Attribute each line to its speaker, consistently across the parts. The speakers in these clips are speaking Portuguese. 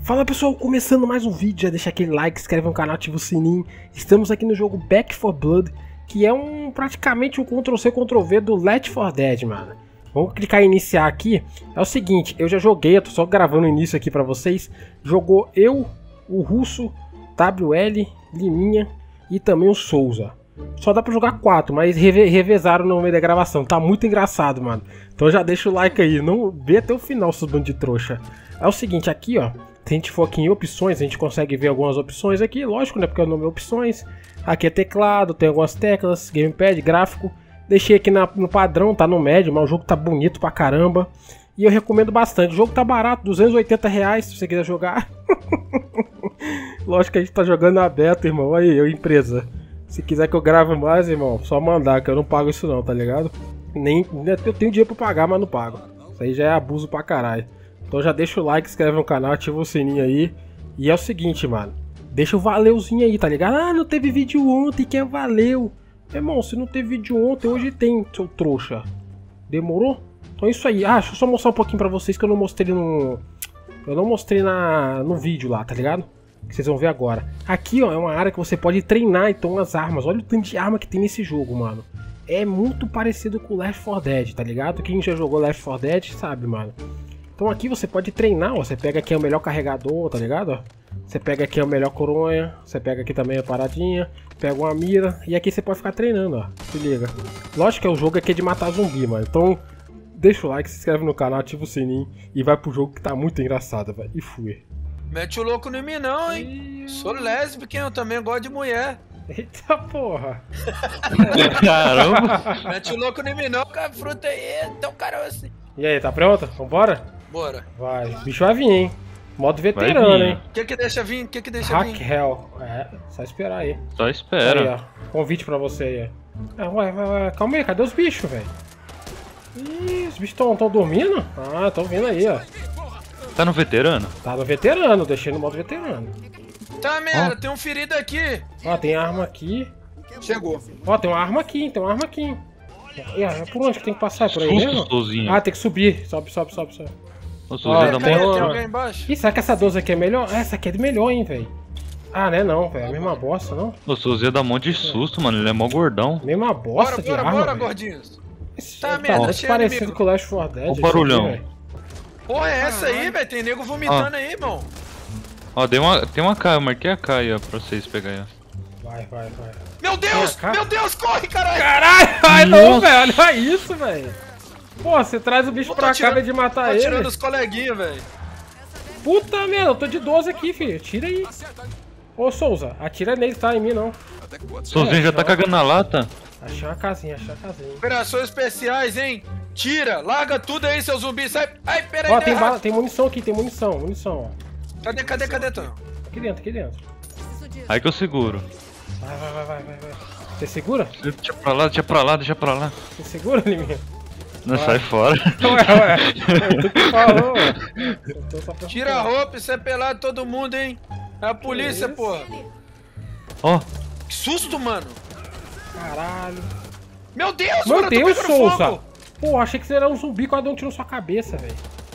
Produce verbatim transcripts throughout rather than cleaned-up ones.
Speaker 1: Fala pessoal, começando mais um vídeo, já deixa aquele like, inscreve no canal, ativa o sininho. Estamos aqui no jogo Back four Blood, que é um praticamente um control C, control V do Left four Dead, mano. Vamos clicar em iniciar aqui. É o seguinte, eu já joguei, eu tô só gravando o início aqui pra vocês. Jogou eu, o Russo, W L, Liminha e também o Souza. Só dá pra jogar quatro, mas reve revezaram no meio da gravação. Tá muito engraçado, mano. Então já deixa o like aí, não vê até o final, seus bandos de trouxa. É o seguinte, aqui ó, se a gente for aqui em opções, a gente consegue ver algumas opções aqui. Lógico, né, porque o nome é opções. Aqui é teclado, tem algumas teclas, gamepad, gráfico. Deixei aqui na, no padrão, tá no médio, mas o jogo tá bonito pra caramba. E eu recomendo bastante. O jogo tá barato, duzentos e oitenta reais se você quiser jogar. Lógico que a gente tá jogando na beta, irmão. Aí, eu, empresa. Se quiser que eu grave mais, irmão, só mandar, que eu não pago isso não, tá ligado? Nem, eu tenho dinheiro pra pagar, mas não pago. Isso aí já é abuso pra caralho. Então já deixa o like, inscreve no canal, ativa o sininho aí. E é o seguinte, mano. Deixa o valeuzinho aí, tá ligado? Ah, não teve vídeo ontem, que é valeu. Irmão, se não teve vídeo ontem, hoje tem, seu trouxa. Demorou? Então é isso aí. Ah, deixa eu só mostrar um pouquinho pra vocês que eu não mostrei no... Eu não mostrei na... no vídeo lá, tá ligado? Que vocês vão ver agora. Aqui, ó, é uma área que você pode treinar, então, as armas. Olha o tanto de arma que tem nesse jogo, mano. É muito parecido com Left four Dead, tá ligado? Quem já jogou Left four Dead sabe, mano. Então aqui você pode treinar, ó. Você pega aqui o melhor carregador, tá ligado? Ó. Você pega aqui a melhor coronha. Você pega aqui também a paradinha. Pega uma mira. E aqui você pode ficar treinando, ó. Se liga. Lógico que o jogo aqui é de matar zumbi, mano. Então, deixa o like, se inscreve no canal, ativa o sininho. E vai pro jogo que tá muito engraçado, velho. E fui.
Speaker 2: Mete o louco em mim não, hein? Sou lésbica, eu também gosto de mulher.
Speaker 1: Eita porra!
Speaker 3: Caramba!
Speaker 2: Mete o louco em mim não, cara, fruta aí, tão caroço.
Speaker 1: E aí, tá pronta? Vambora?
Speaker 2: Bora.
Speaker 1: Vai, o bicho vai vir, hein? Modo veterano, hein?
Speaker 2: O que que deixa vir? O que que deixa
Speaker 1: Hack
Speaker 2: vir?
Speaker 1: Hell. É, só esperar aí.
Speaker 3: Só espera.
Speaker 1: Aí, ó. Convite pra você aí. Ah, ué, ué, ué. Calma aí, cadê os bichos, velho? Ih, os bichos tão, tão dormindo? Ah, tão vindo aí, ó.
Speaker 3: Tá no veterano?
Speaker 1: Tá no veterano, deixei no modo veterano.
Speaker 2: Tá, merda, tem um ferido aqui.
Speaker 1: Ó, tem arma aqui.
Speaker 2: Chegou.
Speaker 1: Ó, tem uma arma aqui, tem uma arma aqui. E, é por onde que tem que passar? É por aí
Speaker 3: Susto,
Speaker 1: mesmo?
Speaker 3: Souzinha.
Speaker 1: Ah, tem que subir. Sobe, sobe, sobe, sobe.
Speaker 3: Ô, Souzinha,
Speaker 1: Ó,
Speaker 3: dá
Speaker 1: tem
Speaker 3: uma...
Speaker 1: uma-
Speaker 2: Tem alguém embaixo?
Speaker 1: Ih, será que essa doze aqui é melhor? Ah, essa aqui é melhor, hein, velho. Ah, né não, velho. É a mesma bosta, não?
Speaker 3: Ô, Souzinha dá um monte de susto, mano. Ele é mó gordão.
Speaker 1: Mesma bosta
Speaker 2: Bora,
Speaker 1: de
Speaker 2: bora,
Speaker 1: arma,
Speaker 2: bora,
Speaker 1: velho.
Speaker 2: gordinhos.
Speaker 1: Esse-
Speaker 2: Tá,
Speaker 1: Tá
Speaker 2: merda,
Speaker 1: muito
Speaker 2: cheio
Speaker 1: parecido
Speaker 2: inimigo.
Speaker 1: com o Left four Dead.
Speaker 3: Ó o
Speaker 1: esse
Speaker 3: barulhão.
Speaker 1: aqui, velho.
Speaker 2: Porra, é essa aí, velho? Tem nego vomitando aí, irmão.
Speaker 3: Ó, dei uma... tem uma K, eu marquei a K aí, ó, pra vocês pegarem.
Speaker 1: Vai, vai, vai.
Speaker 2: Meu Deus,
Speaker 1: Tem a
Speaker 2: meu Deus, corre, caralho.
Speaker 1: Caralho, ai não,
Speaker 3: Nossa.
Speaker 1: velho. Olha isso, velho. Pô, você traz o bicho
Speaker 2: Pô, tô
Speaker 1: pra cá
Speaker 2: tirando-
Speaker 1: em vez de matar
Speaker 2: Tô
Speaker 1: ele.
Speaker 2: tirando os coleguinhas, velho.
Speaker 1: Puta merda, eu tô de doze aqui, filho. Tira aí. Ô, Souza, atira nele, tá? Em mim, não.
Speaker 3: Souzinha já tá cagando na lata?
Speaker 1: Achei uma casinha, achei uma casinha.
Speaker 2: Operações especiais, hein? Tira, larga tudo aí, seu zumbi. Sai. Ai, peraí.
Speaker 1: Ó,
Speaker 2: deu
Speaker 1: tem,
Speaker 2: errado.
Speaker 1: bala, tem munição aqui, tem munição, munição, ó.
Speaker 2: Cadê, cadê, cadê, Tonho?
Speaker 1: Aqui dentro, aqui dentro.
Speaker 3: Aí que eu seguro.
Speaker 1: Vai, vai, vai, vai, vai, vai. Você segura?
Speaker 3: Deixa pra lá, deixa pra lá, deixa pra lá.
Speaker 1: Você segura, Liminha?
Speaker 3: Não, sai fora.
Speaker 1: Ué, ué. Tu que falou, ué. Eu tô só pra-
Speaker 2: Tira a roupa, isso é pelado todo mundo, hein? É a polícia,
Speaker 1: isso?
Speaker 2: porra.
Speaker 3: Ó,
Speaker 2: Que susto, mano.
Speaker 1: Caralho.
Speaker 2: Meu Deus,
Speaker 1: Meu
Speaker 2: mano, eu tô
Speaker 1: Deus,
Speaker 2: pegando
Speaker 1: Souza.
Speaker 2: fogo.
Speaker 1: Pô, achei que você era um zumbi quando um tirou sua cabeça, velho.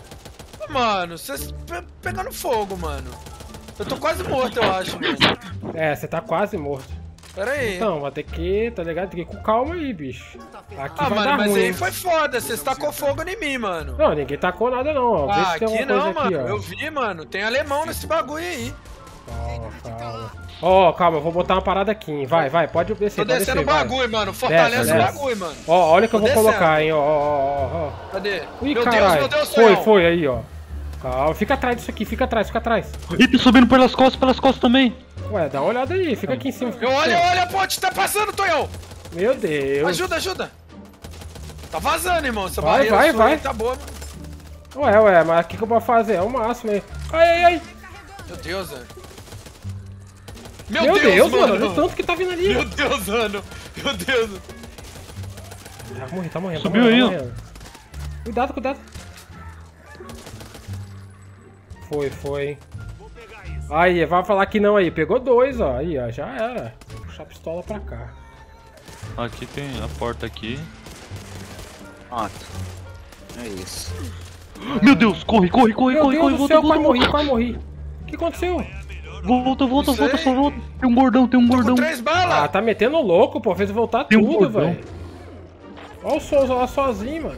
Speaker 2: Mano, vocês pe pegando fogo, mano. Eu tô quase morto, eu acho, mano.
Speaker 1: É, você tá quase morto.
Speaker 2: Pera aí.
Speaker 1: Então, vai ter que, tá ligado? Tem que ir com calma aí, bicho. Aqui
Speaker 2: Ah,
Speaker 1: vai
Speaker 2: mano,
Speaker 1: dar
Speaker 2: mas
Speaker 1: ruim.
Speaker 2: aí foi foda. Vocês tacou fogo em mim, mano.
Speaker 1: Não, ninguém tacou nada não, ó. Vê
Speaker 2: Ah,
Speaker 1: se tem
Speaker 2: aqui
Speaker 1: alguma
Speaker 2: não,
Speaker 1: coisa aqui,
Speaker 2: mano.
Speaker 1: ó.
Speaker 2: Eu vi, mano. Tem alemão nesse bagulho aí.
Speaker 1: Calma, calma. Ó, calma, eu vou botar uma parada aqui, hein. Vai, vai, pode descer,
Speaker 2: Tô
Speaker 1: pode
Speaker 2: descendo o
Speaker 1: descer, vai.
Speaker 2: bagulho, mano. Fortalece
Speaker 1: Desce,
Speaker 2: o
Speaker 1: desce.
Speaker 2: bagulho, mano.
Speaker 1: Ó, olha o que eu
Speaker 2: Tô
Speaker 1: vou
Speaker 2: descendo.
Speaker 1: colocar, hein, ó, ó, ó, ó.
Speaker 2: Cadê?
Speaker 1: Ih,
Speaker 2: meu
Speaker 1: caralho.
Speaker 2: Deus, meu Deus,
Speaker 1: Foi,
Speaker 2: Tonhão.
Speaker 1: foi, aí, ó. Calma, fica atrás disso aqui, fica atrás, fica atrás.
Speaker 3: ih, tá subindo pelas costas, pelas costas também.
Speaker 1: Ué, dá uma olhada aí, fica aqui em cima. Fica
Speaker 2: Eu,
Speaker 1: aqui,
Speaker 2: olha,
Speaker 1: ó.
Speaker 2: olha a ponte, tá passando, Tonhão.
Speaker 1: Meu Deus.
Speaker 2: Ajuda, ajuda. Tá vazando, irmão. Essa
Speaker 1: Vai,
Speaker 2: barreira
Speaker 1: vai,
Speaker 2: sua
Speaker 1: vai.
Speaker 2: aí tá boa, mano.
Speaker 1: Ué, ué, mas o que, que eu posso fazer? É o máximo aí. Ai, ai, ai.
Speaker 2: Meu Deus, velho.
Speaker 1: Meu, Deus, mano, olha o tanto que tá vindo ali.
Speaker 2: Meu Deus, mano. Meu Deus.
Speaker 1: Tá morrendo, tá morrendo.
Speaker 3: Subiu
Speaker 1: tá
Speaker 3: aí,
Speaker 1: morrendo,
Speaker 3: ó.
Speaker 1: tá morrendo. Cuidado, cuidado. Foi, foi. Aí, vai falar que não aí. Pegou dois, ó. Aí, ó. Já era. Vou puxar a pistola pra cá.
Speaker 3: Aqui tem a porta aqui.
Speaker 4: Pronto. É isso.
Speaker 3: Meu Deus, corre, corre, corre,
Speaker 1: Meu
Speaker 3: corre,
Speaker 1: Deus
Speaker 3: corre,
Speaker 1: do
Speaker 3: volta,
Speaker 1: céu,
Speaker 3: volta,
Speaker 1: quase morri,
Speaker 3: volta.
Speaker 1: quase morri. Que que aconteceu?
Speaker 3: Volta, volta,
Speaker 2: Não
Speaker 3: volta,
Speaker 2: sei.
Speaker 3: só volta. Tem um gordão, tem um
Speaker 2: Tô
Speaker 3: gordão.
Speaker 2: com três
Speaker 1: Ah,
Speaker 2: balas.
Speaker 1: tá metendo louco, pô. Fez eu voltar
Speaker 3: Tem um
Speaker 1: tudo,
Speaker 3: bordão.
Speaker 1: velho. Olha o Souza lá sozinho, mano.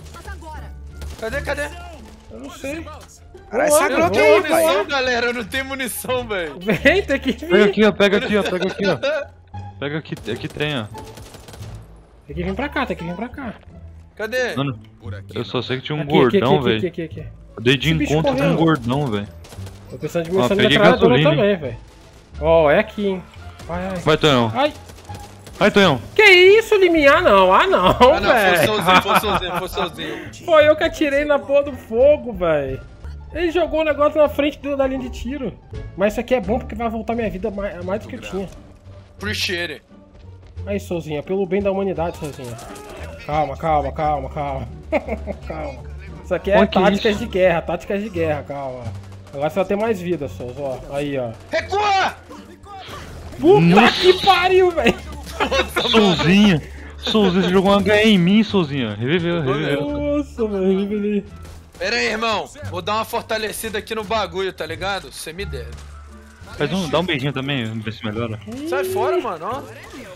Speaker 2: Cadê, cadê?
Speaker 1: Eu não sei.
Speaker 4: Caralho,
Speaker 1: Vamos lá,
Speaker 4: você
Speaker 2: Eu não
Speaker 1: vamos
Speaker 2: tenho
Speaker 1: lá,
Speaker 2: munição,
Speaker 1: vamos lá.
Speaker 2: galera. Eu não tenho munição, velho.
Speaker 1: Vem, tem que vir.
Speaker 3: Pega aqui, ó, pega aqui, ó, pega aqui, ó. Pega aqui, aqui tem, ó.
Speaker 1: Tem que vir pra cá, tem que vir pra cá.
Speaker 2: Cadê?
Speaker 3: Mano, eu só sei que tinha um
Speaker 1: Aqui, aqui, aqui,
Speaker 3: gordão,
Speaker 1: aqui,
Speaker 3: velho.
Speaker 1: aqui, aqui, aqui.
Speaker 3: Eu dei de
Speaker 1: Esse bicho
Speaker 3: encontro com um
Speaker 1: correndo.
Speaker 3: gordão, velho.
Speaker 1: Tô precisando de
Speaker 3: Ó,
Speaker 1: munição de
Speaker 3: peguei
Speaker 1: metralhadora
Speaker 3: gasolina,
Speaker 1: também, velho. Ó, é aqui, hein. Vai, vai.
Speaker 3: Vai, Tonhão.
Speaker 1: Ai,
Speaker 3: Vai, Tonhão.
Speaker 1: que isso, Liminha? não. Ah, não,
Speaker 2: Ah, não, foi
Speaker 1: velho.
Speaker 2: sozinho, foi sozinho, foi sozinho.
Speaker 1: Foi eu que atirei na porra do fogo, velho. Ele jogou o negócio na frente do- da linha de tiro. Mas isso aqui é bom porque vai voltar minha vida mais, mais do que eu tinha.
Speaker 2: Appreciate it.
Speaker 1: Aí, Souzinha, pelo bem da humanidade, Souzinha. Calma, calma, calma, calma. Calma. Isso aqui é
Speaker 3: Olha que
Speaker 1: táticas
Speaker 3: isso.
Speaker 1: de guerra, táticas de guerra, calma. Agora você vai ter mais vida, Souza, ó. Aí, ó.
Speaker 2: Recua!
Speaker 1: Puta
Speaker 3: Nossa.
Speaker 1: que pariu, velho.
Speaker 3: Souzinha. Souzinha, você jogou um H E em mim, Souzinha. Reviveu, reviveu.
Speaker 1: Nossa, velho, ele.
Speaker 2: Pera aí, irmão. Vou dar uma fortalecida aqui no bagulho, tá ligado? Você me deve.
Speaker 3: Faz um, dá um beijinho também, vamos ver se melhora.
Speaker 2: Sai fora, mano, ó.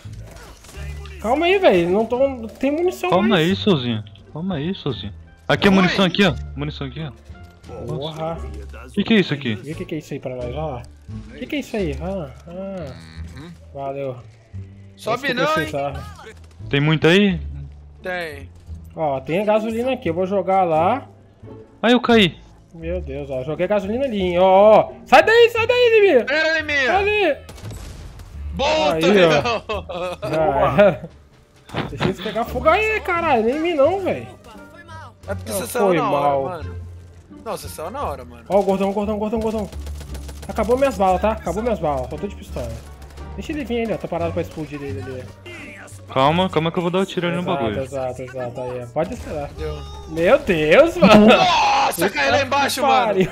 Speaker 1: Calma aí, velho. Não tô. Não tem munição
Speaker 3: Calma
Speaker 1: mais.
Speaker 3: aí, Souzinha. Calma aí, Souzinha. Aqui a munição aqui, ó. Munição aqui, ó.
Speaker 1: Porra.
Speaker 3: O que, que é isso aqui?
Speaker 1: Vê o que, que é isso aí pra nós, olha lá. O que, que é isso aí? Ah, ah. Valeu.
Speaker 2: Sobe
Speaker 1: Esse que eu
Speaker 2: não, hein?
Speaker 1: precisava.
Speaker 3: Tem muito aí?
Speaker 2: Tem.
Speaker 1: Ó, tem a gasolina aqui. Eu vou jogar lá.
Speaker 3: Aí eu caí.
Speaker 1: Meu Deus, ó. Joguei a gasolina ali, hein. Ó, ó. Sai daí, sai daí, Liminha.
Speaker 2: Pera aí, minha.
Speaker 1: Ali.
Speaker 2: Boa,
Speaker 1: Aí,
Speaker 2: Tonhão.
Speaker 1: Já era. Deixa eles pegar fogo aí, caralho. Nem em mim não, velho.
Speaker 2: É porque
Speaker 1: Não,
Speaker 2: você saiu
Speaker 1: foi
Speaker 2: na hora,
Speaker 1: mal.
Speaker 2: mano. Não, você saiu na hora, mano.
Speaker 1: Ó o gordão, gordão, gordão, gordão. Acabou minhas balas, tá? Acabou minhas balas. Só tô de pistola. Deixa ele vir ainda. Tô parado pra explodir ele ali.
Speaker 3: Calma, calma que eu vou dar o tiro ali no
Speaker 1: Exato,
Speaker 3: bagulho.
Speaker 1: exato, exato. Aí, ó. Pode esperar.
Speaker 2: Deu.
Speaker 1: Meu Deus, mano.
Speaker 2: Nossa, caiu lá embaixo, mano.
Speaker 1: Pariu.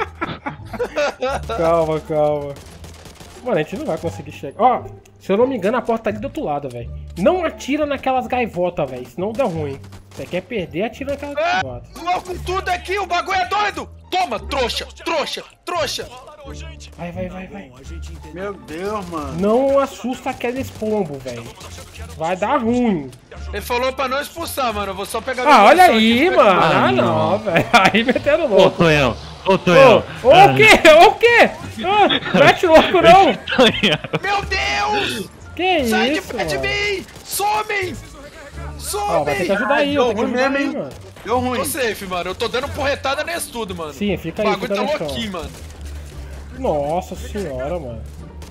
Speaker 1: Calma, calma. Mano, a gente não vai conseguir chegar. Ó, se eu não me engano, a porta tá ali do outro lado, velho. Não atira naquelas gaivotas, velho. Senão dá ruim. Você quer perder, atira naquelas
Speaker 2: É,
Speaker 1: gaivotas.
Speaker 2: mal com tudo aqui, o bagulho é doido. Toma, trouxa, trouxa, trouxa.
Speaker 1: Vai, vai, vai, vai.
Speaker 4: Meu Deus, mano.
Speaker 1: Não assusta aqueles pombos, velho. Vai dar ruim.
Speaker 2: Ele falou pra não expulsar, mano. Eu vou só pegar
Speaker 1: Ah, olha
Speaker 2: munição aqui
Speaker 1: aí,
Speaker 2: e
Speaker 1: mano.
Speaker 2: pegar.
Speaker 1: Ah,
Speaker 3: Ah,
Speaker 1: não,
Speaker 3: não.
Speaker 1: velho. Aí metendo
Speaker 3: Ô,
Speaker 1: louco.
Speaker 3: Tonhão. Ô,
Speaker 1: Ô,
Speaker 3: Tonhão.
Speaker 1: ô, o quê? O quê? Ah, mete louco, não.
Speaker 3: Tonhão.
Speaker 2: Meu Deus!
Speaker 1: Que
Speaker 2: Sai de
Speaker 1: isso,
Speaker 2: perto de
Speaker 1: mano.
Speaker 2: mim! Somem!
Speaker 1: Ó, vai ter que
Speaker 2: Somem!
Speaker 1: ajudar aí, ó. Tem que
Speaker 4: Deu ruim
Speaker 1: ajudar aí,
Speaker 4: mesmo, hein?
Speaker 1: mano.
Speaker 4: Deu ruim.
Speaker 2: Tô safe, mano. Eu tô dando porretada nesse tudo, mano.
Speaker 1: Sim, fica
Speaker 2: O
Speaker 1: aí,
Speaker 2: bagulho
Speaker 1: fica
Speaker 2: tá
Speaker 1: no chão.
Speaker 2: louquinho, mano.
Speaker 1: Nossa senhora, mano.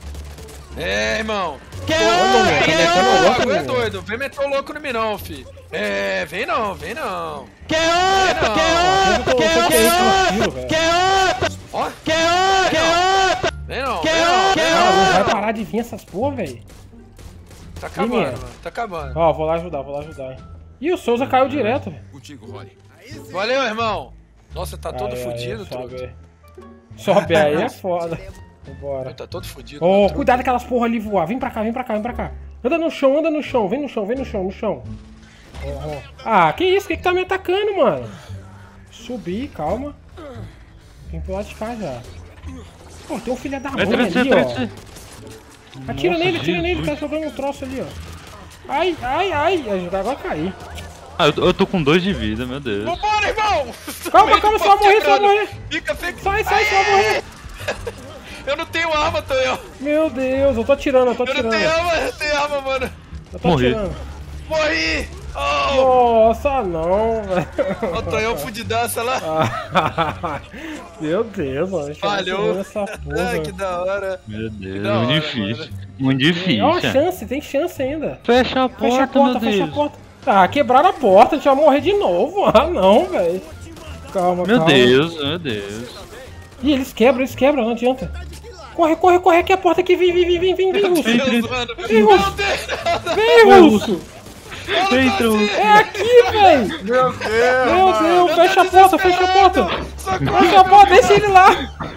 Speaker 2: É, irmão.
Speaker 1: Olha, mano, tá metendo
Speaker 2: O
Speaker 1: louco,
Speaker 2: bagulho é
Speaker 1: mano.
Speaker 2: doido. Vem meter o louco no mim, não, fi. É, vem não, vem não.
Speaker 1: Que outra, que outra, que outra, que outra, velho.
Speaker 2: Ó. Que outra, Vem não, vem não, vem
Speaker 1: Cara, não
Speaker 2: não.
Speaker 1: vai parar de vir essas porra, velho.
Speaker 2: Tá acabando,
Speaker 1: Menino.
Speaker 2: mano. Tá acabando.
Speaker 1: Ó, vou lá ajudar, vou lá ajudar. Ih, o Souza caiu direto, velho.
Speaker 2: Valeu, irmão. Nossa, tá todo
Speaker 1: Aí, aí,
Speaker 2: fudido,
Speaker 1: sobe
Speaker 2: truque.
Speaker 1: aí. Sobe aí é foda. Vambora.
Speaker 2: Tá todo fudido.
Speaker 1: Ô,
Speaker 2: truque.
Speaker 1: cuidado aquelas porra ali voar. Vem pra cá, vem pra cá, vem pra cá. Anda no chão, anda no chão. Vem no chão, vem no chão, no chão. Ó, ó. Ah, que isso? Que que tá me atacando, mano? Subi, calma. Vem pro lado de cá já. Pô, tem um filho da mãe
Speaker 3: Vai
Speaker 1: ali,
Speaker 3: atrás de você, atrás de
Speaker 1: ó.
Speaker 3: você.
Speaker 1: Atira
Speaker 3: Nossa,
Speaker 1: nele, atira nele.
Speaker 3: Jesus.
Speaker 1: Tá jogando um troço ali, ó. Ai, ai, ai. Agora caí.
Speaker 3: Ah, eu tô, eu tô com dois de vida, meu Deus.
Speaker 2: Vambora, irmão!
Speaker 1: Calma, calma, você vai morrer, você vai morrer.
Speaker 2: Fica, fica.
Speaker 1: Sai, sai, você vai morrer.
Speaker 2: Eu não tenho arma, Tonhão.
Speaker 1: Meu Deus, eu tô atirando, eu tô
Speaker 2: Eu não
Speaker 1: atirando.
Speaker 2: tenho arma, eu não tenho arma, mano.
Speaker 1: Eu tô
Speaker 3: Morri.
Speaker 1: atirando.
Speaker 2: Morri! Oh!
Speaker 1: Nossa, não, velho.
Speaker 2: Ó, o Tonhão fudidaça lá.
Speaker 1: Ah, meu Deus, mano. Deixa eu
Speaker 2: Falhou.
Speaker 1: ver essa porra.
Speaker 2: Ai, que da hora.
Speaker 3: Meu Deus,
Speaker 2: da
Speaker 3: muito
Speaker 2: hora,
Speaker 3: difícil. Muito
Speaker 1: É uma
Speaker 3: difícil.
Speaker 1: chance, tem chance ainda.
Speaker 3: Fecha a porta,
Speaker 1: Fecha a porta,
Speaker 3: meu
Speaker 1: fecha a
Speaker 3: Deus.
Speaker 1: porta. Ah, quebraram a porta, a gente vai morrer de novo. Ah, não, velho. Calma,
Speaker 3: Meu
Speaker 1: calma.
Speaker 3: Deus, meu Deus.
Speaker 1: Ih, eles quebram, eles quebram, não adianta. Corre, corre, corre, aqui é a porta aqui. Vem, vem, vem, vem, vem, vem, Russo.
Speaker 2: Deus, mano.
Speaker 1: Vem,
Speaker 2: Meu
Speaker 1: Russo.
Speaker 2: Deus!
Speaker 1: Vem, Russo.
Speaker 3: Entrou.
Speaker 1: É aqui, velho.
Speaker 4: Meu Deus,
Speaker 1: Meu
Speaker 4: mano.
Speaker 1: Deus, fecha a porta, fecha a porta.
Speaker 2: Socorro!
Speaker 1: Fecha a porta, deixa ele lá.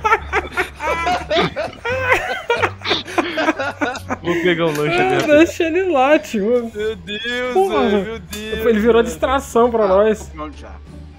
Speaker 3: Vou pegar um lanche ali.
Speaker 1: Deixa ele lá, tio.
Speaker 2: Meu Deus,
Speaker 1: Porra,
Speaker 2: velho, meu Deus.
Speaker 1: Ele virou
Speaker 2: mano.
Speaker 1: distração pra nós.
Speaker 4: Pronto já.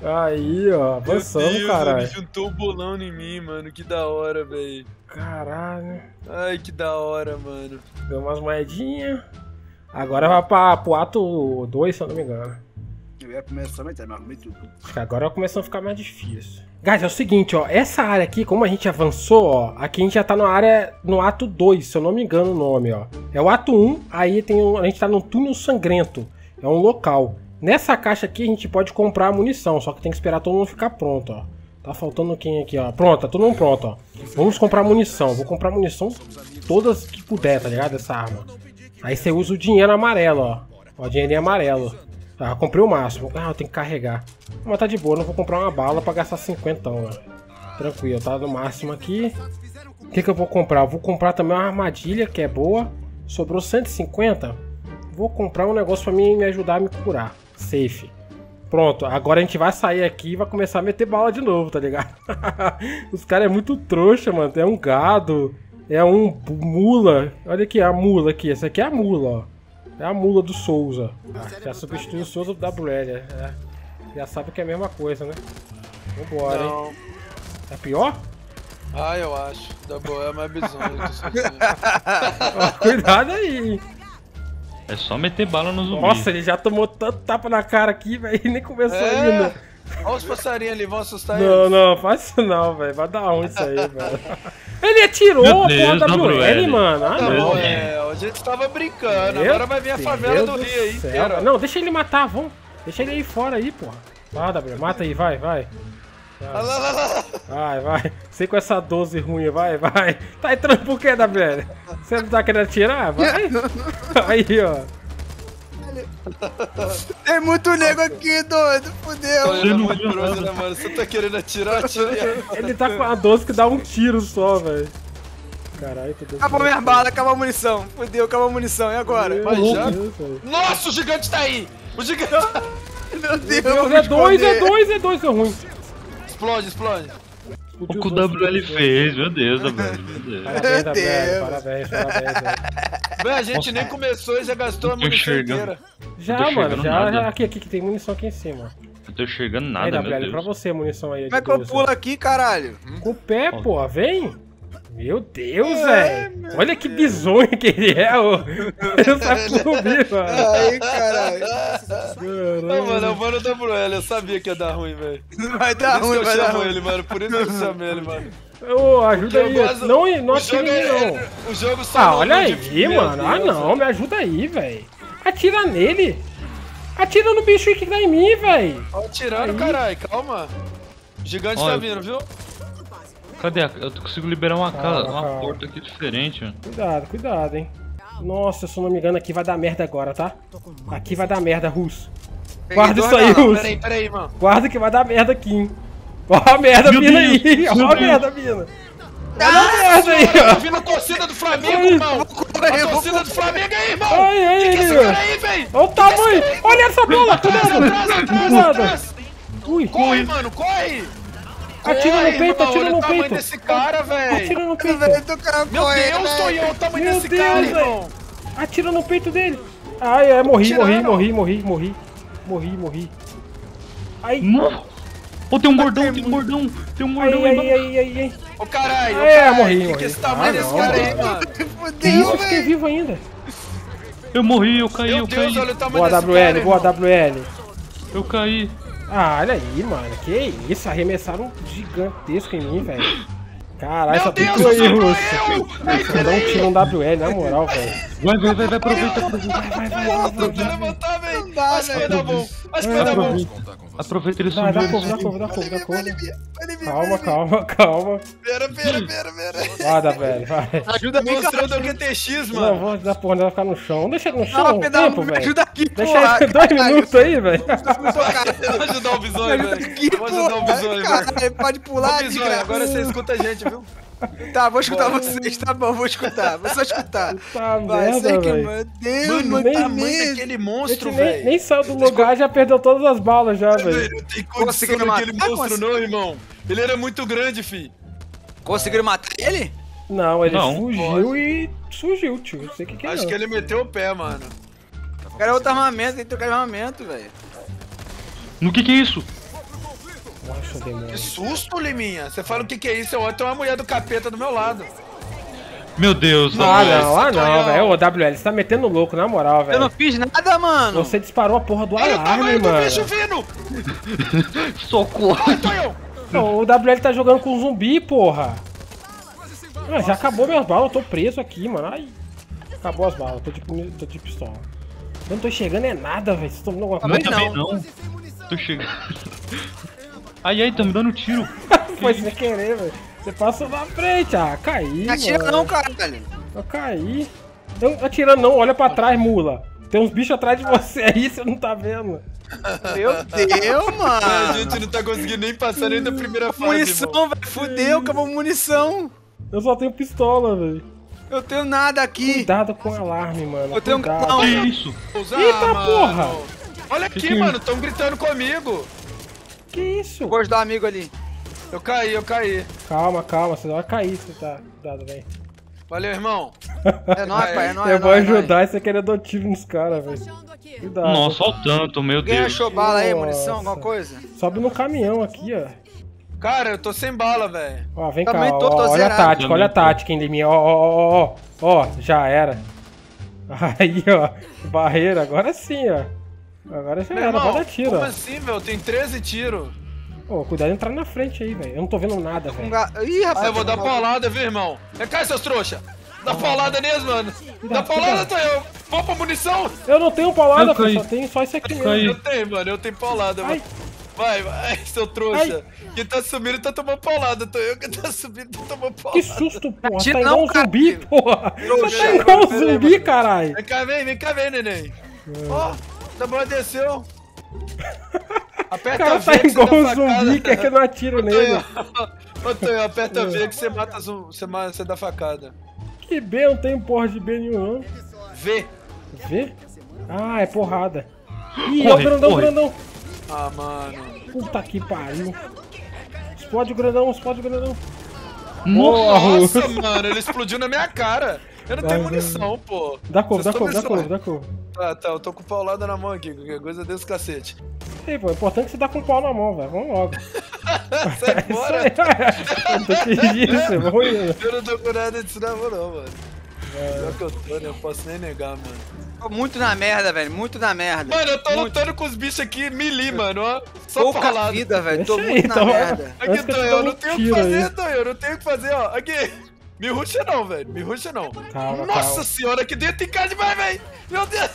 Speaker 1: Aí, ó, avançamos, caralho.
Speaker 2: Ele juntou o bolão em mim, mano. Que da hora, velho.
Speaker 1: Caralho.
Speaker 2: Ai, que da hora, mano.
Speaker 1: Deu umas moedinhas. Agora vai pra, pro ato dois, se eu não me engano.
Speaker 4: Eu ia começar, mas não arrumei tudo.
Speaker 1: Acho que agora vai começando a ficar mais difícil. Guys, é o seguinte, ó. Essa área aqui, como a gente avançou, ó. Aqui a gente já tá na área, no ato dois, se eu não me engano o nome, ó. É o ato um, aí tem um, a gente tá no túnel sangrento. É um local. Nessa caixa aqui a gente pode comprar munição, só que tem que esperar todo mundo ficar pronto, ó. Tá faltando quem aqui, ó. Pronto, tá todo mundo pronto, ó. Vamos comprar munição. Vou comprar munição todas que puder, tá ligado? Essa arma. Aí você usa o dinheiro amarelo, ó. Ó, dinheirinho amarelo. Ah, comprei o máximo. Ah, eu tenho que carregar. Mas tá de boa, não vou comprar uma bala pra gastar cinquenta, ó. Tranquilo, tá no máximo aqui. O que que eu vou comprar? Eu vou comprar também uma armadilha, que é boa. Sobrou cento e cinquenta. Vou comprar um negócio pra mim me ajudar a me curar. Safe. Pronto, agora a gente vai sair aqui e vai começar a meter bala de novo, tá ligado? Os caras é muito trouxa, mano. É um gado, é um mula. Olha aqui, a mula aqui. Essa aqui é a mula, ó. É a mula do Souza. Ah, já substituiu o Souza do W L. É. Já sabe que é a mesma coisa, né? Vambora,
Speaker 2: Não.
Speaker 1: hein? É pior?
Speaker 2: Ah, eu acho. Da boa é mais bizonho.
Speaker 1: Ó, cuidado aí.
Speaker 3: É só meter bala no zumbi.
Speaker 1: Nossa, ele já tomou tanto tapa na cara aqui, velho. E nem começou
Speaker 2: É.
Speaker 1: ainda.
Speaker 2: Olha os passarinhos ali, vão assustar
Speaker 1: Não,
Speaker 2: eles.
Speaker 1: não, faz isso não, velho. Vai dar ruim isso aí, velho. Ele atirou
Speaker 3: Meu
Speaker 1: a
Speaker 3: Deus,
Speaker 1: porra da W L,
Speaker 3: W L.
Speaker 1: mano. Ah,
Speaker 2: Tá
Speaker 1: não.
Speaker 2: bom, é, a gente tava brincando,
Speaker 1: Meu
Speaker 2: agora vai vir a favela
Speaker 1: Deus
Speaker 2: do Rio aí
Speaker 1: céu.
Speaker 2: inteira.
Speaker 1: Não, deixa ele matar, vamos. Deixa ele aí fora aí, porra. Vai, W, mata aí, vai, vai.
Speaker 2: Olha lá, lá, lá.
Speaker 1: Vai, vai. Sei com essa doze ruim, vai, vai. Tá entrando por quê, W L? Você não tá querendo atirar? Vai. Aí, ó.
Speaker 4: Tem muito nego aqui, doido. Fudeu.
Speaker 2: Olha,
Speaker 3: não
Speaker 2: muito
Speaker 3: viu
Speaker 2: trouxa,
Speaker 3: nada.
Speaker 2: né, mano? Você tá querendo atirar, atira.
Speaker 1: Ele tá com a doze que dá um tiro só, velho. Caralho, tô
Speaker 4: Acabou minha bala, acabou a munição. Fudeu, acabou a munição. E agora?
Speaker 1: Meu
Speaker 2: Mas já-
Speaker 1: Deus, velho.
Speaker 2: Nossa, o gigante tá aí! O gigante tá...
Speaker 4: Meu Deus,
Speaker 1: Meu
Speaker 4: eu vou
Speaker 1: Deus, é dois, é
Speaker 4: esconder.
Speaker 1: dois, é dois, deu ruim.
Speaker 2: Explode, explode.
Speaker 3: O que o W L fez, meu Deus, W L, meu Deus.
Speaker 1: Parabéns, W L,
Speaker 4: Deus.
Speaker 1: parabéns, parabéns, velho.
Speaker 2: Velho, a gente
Speaker 3: Nossa.
Speaker 2: nem começou e já gastou a
Speaker 3: Não tô
Speaker 2: munição
Speaker 3: enxergando.
Speaker 2: inteira.
Speaker 1: Já,
Speaker 3: Não tô
Speaker 1: mano,
Speaker 3: enxergando
Speaker 1: já,
Speaker 3: nada.
Speaker 1: já. Aqui, aqui, que tem munição aqui em cima.
Speaker 3: Não tô enxergando
Speaker 1: Aí,
Speaker 3: nada,
Speaker 1: W L,
Speaker 3: meu
Speaker 1: pra
Speaker 3: Deus.
Speaker 1: você a munição aí.
Speaker 4: Como é que eu pulo aqui, caralho?
Speaker 1: Com o pé, pô, vem. Meu Deus, velho. Olha que bizonho que ele é, ô. Ele sabe subir, mano.
Speaker 4: Aí, caralho.
Speaker 2: Não, mano, é o mano da Bruel, eu sabia que ia dar ruim, velho.
Speaker 4: Não vai
Speaker 2: Por
Speaker 4: dar
Speaker 2: isso
Speaker 4: ruim,
Speaker 2: que eu
Speaker 4: vai dar
Speaker 2: chamo
Speaker 4: ruim.
Speaker 2: ele, mano. Por isso que eu chamo ele, mano.
Speaker 1: Ô, ajuda
Speaker 2: Eu
Speaker 1: aí.
Speaker 2: gosto-
Speaker 1: Não, não
Speaker 2: o
Speaker 1: atira
Speaker 2: jogo
Speaker 1: em mim,
Speaker 2: é-
Speaker 1: não.
Speaker 2: O jogo só
Speaker 1: Ah,
Speaker 2: não
Speaker 1: olha aí,
Speaker 2: modifica-
Speaker 1: mano.
Speaker 2: Meu
Speaker 1: Ah,
Speaker 2: Deus,
Speaker 1: não, me ajuda aí, velho. Atira nele. Atira no bicho aí que tá em mim, velho.
Speaker 2: Ó, tirando,
Speaker 1: Aí.
Speaker 2: caralho, calma. O gigante
Speaker 3: Olha,
Speaker 2: tá vindo, viu?
Speaker 3: Cadê? A... Eu consigo liberar uma,
Speaker 1: Calma,
Speaker 3: casa, uma
Speaker 1: calma.
Speaker 3: porta aqui diferente, mano.
Speaker 1: Cuidado, cuidado, hein. Nossa, se eu não me engano, aqui vai dar merda agora, tá? Aqui vai dar merda, Russo. Guarda
Speaker 4: Peguei
Speaker 1: isso
Speaker 4: dois
Speaker 1: aí,
Speaker 4: galão.
Speaker 1: Russo.
Speaker 2: Peraí, peraí, mano.
Speaker 1: Guarda que vai dar merda aqui, hein. Ó a merda
Speaker 3: Meu
Speaker 1: vindo
Speaker 3: Deus,
Speaker 1: aí.
Speaker 3: meu
Speaker 1: Ó a
Speaker 3: Deus.
Speaker 1: merda vindo. Olha a merda aí,
Speaker 2: Tá
Speaker 1: ó.
Speaker 2: vindo a torcida do Flamengo,
Speaker 1: Ai.
Speaker 2: irmão. A torcida do Flamengo aí, irmão.
Speaker 1: Ai, ai,
Speaker 2: Que que é esse
Speaker 1: ai.
Speaker 2: cara aí, velho?
Speaker 1: Olha o tamanho. Olha essa bola,
Speaker 2: Atrás,
Speaker 1: cuidado.
Speaker 2: atrás, atrás,
Speaker 1: Cuidado.
Speaker 2: atrás.
Speaker 1: Ui,
Speaker 2: Corre, mano, corre.
Speaker 1: Atira no
Speaker 2: Corre,
Speaker 1: peito,
Speaker 2: irmão,
Speaker 1: atira
Speaker 2: olha
Speaker 1: no
Speaker 2: o tamanho
Speaker 1: peito.
Speaker 2: desse cara, velho.
Speaker 1: Atira no peito.
Speaker 4: Velho, tô cara
Speaker 2: Meu
Speaker 4: correndo,
Speaker 2: Deus,
Speaker 4: velho.
Speaker 2: Tonhão, o tamanho
Speaker 1: Meu
Speaker 2: desse
Speaker 1: Deus,
Speaker 2: cara,
Speaker 1: velho.
Speaker 2: irmão.
Speaker 1: Atira no peito dele. Ai, ai, morri,
Speaker 2: Atirando.
Speaker 1: morri, morri, morri, morri. Morri, morri. Ai,
Speaker 3: Não! Ô, tem um gordão, tem um gordão, tem um
Speaker 1: ai,
Speaker 3: gordão
Speaker 1: ai,
Speaker 3: aí.
Speaker 1: ai, ai, ai.
Speaker 2: Ô, caralho, ô,
Speaker 1: É,
Speaker 2: caralho.
Speaker 1: morri,
Speaker 2: Que
Speaker 1: morri.
Speaker 2: que é esse tamanho
Speaker 1: Ah,
Speaker 2: desse
Speaker 1: não,
Speaker 2: cara aí,
Speaker 1: mano.
Speaker 2: mano?
Speaker 1: Que
Speaker 4: Fudeu,
Speaker 1: isso, eu fiquei
Speaker 4: velho.
Speaker 1: vivo ainda.
Speaker 3: Eu morri, eu caí,
Speaker 2: Meu
Speaker 3: eu
Speaker 2: Deus,
Speaker 3: caí.
Speaker 2: olha o tamanho
Speaker 1: Boa,
Speaker 2: desse
Speaker 1: W L,
Speaker 2: cara,
Speaker 1: boa,
Speaker 2: irmão.
Speaker 1: W L.
Speaker 3: Eu caí.
Speaker 1: Ah, olha aí, mano. Que isso, arremessaram um gigantesco em mim, velho. Caralho, só
Speaker 2: Meu
Speaker 1: tem
Speaker 2: Deus,
Speaker 1: tu
Speaker 2: só
Speaker 1: aí,
Speaker 2: sobrou
Speaker 1: Russo.
Speaker 2: eu.
Speaker 1: Vou dar um tiro no W L, na moral, velho.
Speaker 3: Vai, vai, vai, vai, aproveita, aproveita.
Speaker 1: Vai, vai,
Speaker 2: Tô
Speaker 1: vai, vai,
Speaker 2: tentando
Speaker 1: vai.
Speaker 2: levantar, velho.
Speaker 4: dá,
Speaker 2: Acho que vai
Speaker 4: velho.
Speaker 2: dar bom. Acho que
Speaker 1: Vai,
Speaker 2: vai dar bom.
Speaker 1: aproveita.
Speaker 3: Aproveita ele
Speaker 1: Vai, dá
Speaker 3: sumiu.
Speaker 1: couve, dá couve, dá couve, dá
Speaker 4: Vai
Speaker 1: couve.
Speaker 4: aliviar, vai aliviar,
Speaker 1: Calma,
Speaker 4: vai aliviar.
Speaker 1: calma, calma.
Speaker 2: Pera, pera, pera, pera.
Speaker 1: Vai, W L, vai.
Speaker 4: Ajuda a mim,
Speaker 2: Mostrando
Speaker 4: cara.
Speaker 2: o Q T X,
Speaker 1: Não,
Speaker 2: mano.
Speaker 1: vou dar porra, vai ficar no chão. Deixa ele no chão
Speaker 4: Fala,
Speaker 1: um
Speaker 4: pedal,
Speaker 1: tempo,
Speaker 4: me
Speaker 1: velho.
Speaker 4: ajuda aqui,
Speaker 1: Deixa
Speaker 4: porra.
Speaker 1: ele dois
Speaker 4: caralho.
Speaker 1: minutos aí, velho.
Speaker 2: Vou ajudar o Bisonho,
Speaker 4: Me ajuda
Speaker 2: velho.
Speaker 4: aqui,
Speaker 2: Vou ajudar o
Speaker 4: porra.
Speaker 2: Bisonho, velho.
Speaker 4: Caralho, pode pular,
Speaker 2: Ô, Bisonho,
Speaker 4: desgraça.
Speaker 2: agora você escuta a gente, viu?
Speaker 4: Tá, vou escutar
Speaker 2: Bora.
Speaker 4: vocês, tá bom, vou escutar, vou só escutar.
Speaker 1: Tá
Speaker 4: Vai,
Speaker 1: merda,
Speaker 4: sei que,
Speaker 1: velho.
Speaker 4: meu Deus,
Speaker 2: Mano,
Speaker 4: mano,
Speaker 2: o
Speaker 1: nem-
Speaker 2: tamanho
Speaker 4: medo.
Speaker 2: daquele
Speaker 1: A
Speaker 2: monstro,
Speaker 1: gente nem,
Speaker 2: velho.
Speaker 1: nem saiu do lugar, já perdeu todas as balas já, velho.
Speaker 2: Velho, não tem condição
Speaker 4: Conseguiram
Speaker 2: daquele
Speaker 4: matar?
Speaker 2: monstro
Speaker 4: Consegui-
Speaker 2: não, irmão. Ele era muito grande, fi.
Speaker 4: Conseguiram matar ele?
Speaker 1: Não, ele
Speaker 3: Não,
Speaker 1: fugiu e surgiu, tio. Não sei o que que é.
Speaker 2: Acho
Speaker 1: não.
Speaker 2: que ele meteu o pé, mano.
Speaker 4: Eu quero outro armamento, tem que trocar de armamento, velho.
Speaker 3: No que que é isso?
Speaker 1: Nossa, demônio.
Speaker 2: Que susto, Liminha. Você fala o que que é isso? Eu tenho uma mulher do capeta do meu lado.
Speaker 3: Meu Deus.
Speaker 1: Ah,
Speaker 3: velho.
Speaker 1: não, ah, não,
Speaker 2: Tonhão.
Speaker 1: velho. Ô, W L, você tá metendo louco, na moral,
Speaker 4: Eu não
Speaker 1: velho.
Speaker 4: fiz nada, mano.
Speaker 1: Você disparou a porra do
Speaker 2: Olha o
Speaker 1: alarme,
Speaker 2: tamanho do
Speaker 1: mano.
Speaker 2: bicho vindo!
Speaker 3: Socorro.
Speaker 2: Ai, Tonhão!
Speaker 1: Não, o W L tá jogando com zumbi, porra. Ah, já acabou minhas balas, eu tô preso aqui, mano. Ai. Acabou as balas, tô de, tô de pistola. Eu não tô enxergando é nada, velho. Vocês estão vendo alguma
Speaker 3: Mas
Speaker 1: coisa?
Speaker 3: também não. Tô chegando. Ai, ai, tá me dando tiro.
Speaker 1: Foi sem querer, velho. Você passou na frente, ah, caí,
Speaker 4: Não atira
Speaker 1: mano.
Speaker 4: não, caralho.
Speaker 1: Eu caí. Não atirando não, olha pra trás, mula. Tem uns bichos atrás de você aí, você não tá vendo.
Speaker 4: Meu Deus,
Speaker 2: A
Speaker 4: mano.
Speaker 2: gente não tá conseguindo nem passar nem da primeira fase, irmão.
Speaker 4: Munição, velho. Fudeu, acabou a munição.
Speaker 1: Eu só tenho pistola, velho.
Speaker 4: Eu tenho nada aqui.
Speaker 1: Cuidado com o alarme, mano.
Speaker 4: Eu tenho um
Speaker 1: Cuidado.
Speaker 4: não.
Speaker 3: Que isso?
Speaker 2: Usar,
Speaker 1: Eita,
Speaker 2: mano.
Speaker 1: porra!
Speaker 2: Olha aqui,
Speaker 3: Que que-
Speaker 2: mano. Tão gritando comigo.
Speaker 1: Que isso?
Speaker 4: Eu vou ajudar o amigo ali.
Speaker 2: Eu caí, eu caí.
Speaker 1: Calma, calma, você vai cair, você tá. Cuidado, velho.
Speaker 2: Valeu, irmão.
Speaker 4: É nóis, pai, é nóis.
Speaker 1: Eu
Speaker 4: é
Speaker 1: vou
Speaker 4: nóis, é nóis.
Speaker 1: ajudar e você querer dar um tiro nos caras, velho. Cuidado.
Speaker 3: Nossa, olha o tanto, meu
Speaker 4: Alguém
Speaker 3: Deus.
Speaker 4: achou bala aí,
Speaker 1: Nossa.
Speaker 4: munição, alguma coisa?
Speaker 1: Sobe no caminhão aqui, ó.
Speaker 2: Cara, eu tô sem bala, velho.
Speaker 1: Ó, vem
Speaker 4: Também
Speaker 1: cá,
Speaker 4: tô,
Speaker 1: ó,
Speaker 4: tô
Speaker 1: olha a
Speaker 4: zerado.
Speaker 1: tática, olha a tática, hein, Liminha. Ó, ó, ó, ó, ó, já era. Aí, ó, barreira, agora sim, ó. Agora já
Speaker 2: Meu
Speaker 1: era,
Speaker 2: irmão,
Speaker 1: vai dar tiro,
Speaker 2: como
Speaker 1: ó.
Speaker 2: assim, velho? Tem treze tiros.
Speaker 1: Ô, cuidado de entrar na frente aí, velho. Eu não tô vendo nada,
Speaker 4: Um
Speaker 1: velho.
Speaker 4: ga... Ih, rapaz.
Speaker 2: Ah, eu vou dar
Speaker 4: um-
Speaker 2: paulada, viu, irmão? Vem cá, seus trouxa. Dá paulada neles, mano. Dá paulada, tô eu. Vou pra munição.
Speaker 1: Eu não tenho paulada,
Speaker 3: Eu
Speaker 1: pô,
Speaker 3: caí.
Speaker 1: só tenho só isso aqui
Speaker 3: Eu
Speaker 1: mesmo.
Speaker 3: caí.
Speaker 2: Eu tenho, mano. Eu tenho paulada,
Speaker 1: Ai.
Speaker 2: mano. Vai, vai, seu trouxa. Quem tá subindo tá tomando paulada. Tô eu que tá subindo tá tomando paulada.
Speaker 1: Que susto, porra. Você
Speaker 4: Atira
Speaker 1: tá igual
Speaker 4: não,
Speaker 1: um zumbi,
Speaker 4: cara.
Speaker 1: porra.
Speaker 2: Trouxa,
Speaker 1: Você tá igual um
Speaker 2: peraí,
Speaker 1: zumbi,
Speaker 2: mano.
Speaker 1: caralho.
Speaker 2: Vem cá, vem, vem cá, vem, neném. Ó, tá bom, desceu.
Speaker 1: O
Speaker 2: Aperta
Speaker 1: cara
Speaker 2: V
Speaker 1: tá
Speaker 2: que
Speaker 1: igual
Speaker 2: você
Speaker 1: um
Speaker 2: dá facada.
Speaker 1: zumbi, quer que eu não atiro nele.
Speaker 2: Ô, Tonho, aperta V que você mata, zum- você mata, você dá facada.
Speaker 1: Que B, não tem porra de B nenhum, não.
Speaker 2: V.
Speaker 1: V? Ah, é porrada. Ih, é o
Speaker 3: Corre,
Speaker 1: grandão,
Speaker 3: corre.
Speaker 1: grandão.
Speaker 2: Ah, mano.
Speaker 1: Puta que pariu. Explode o grandão, explode o grandão.
Speaker 3: Nossa,
Speaker 2: Nossa, mano, ele explodiu na minha cara. Eu não
Speaker 1: Vai,
Speaker 2: tenho
Speaker 1: vai,
Speaker 2: munição, pô.
Speaker 1: Dá couve, dá
Speaker 2: Vocês
Speaker 1: couve, dá
Speaker 2: tão
Speaker 1: couve,
Speaker 2: me
Speaker 1: dá couve.
Speaker 2: Tá, tá, eu tô com paulada na mão aqui, qualquer coisa desse cacete.
Speaker 1: Ei, pô, é importante que você tá com o pau na mão, velho. Vamos logo.
Speaker 2: Sai
Speaker 1: É isso
Speaker 2: fora.
Speaker 1: aí, eu tô que isso, vamos indo.
Speaker 2: Eu não tô com nada disso na mão, não, mano. Pior que eu tô, né? Eu posso nem negar, mano.
Speaker 4: Tô muito na merda, velho. Muito na merda.
Speaker 2: Mano, eu tô
Speaker 4: Muito.
Speaker 2: lutando com os bichos aqui, melee, mano, ó. Só
Speaker 4: Pouca
Speaker 2: paulada.
Speaker 4: vida, velho. Tô
Speaker 1: Deixa aí,
Speaker 4: muito na
Speaker 1: então.
Speaker 4: merda.
Speaker 2: Aqui,
Speaker 1: Antes que eu te
Speaker 2: Tonho,
Speaker 1: dou
Speaker 2: eu
Speaker 1: um
Speaker 2: não tenho o que
Speaker 1: tiro
Speaker 2: fazer,
Speaker 1: aí.
Speaker 2: Tonho, eu não tenho o que fazer, ó. Aqui. Me ruxa não, velho. Me ruxa não.
Speaker 1: Calma,
Speaker 2: Nossa
Speaker 1: calma.
Speaker 2: senhora, aqui dentro tem cara demais, velho. Meu Deus.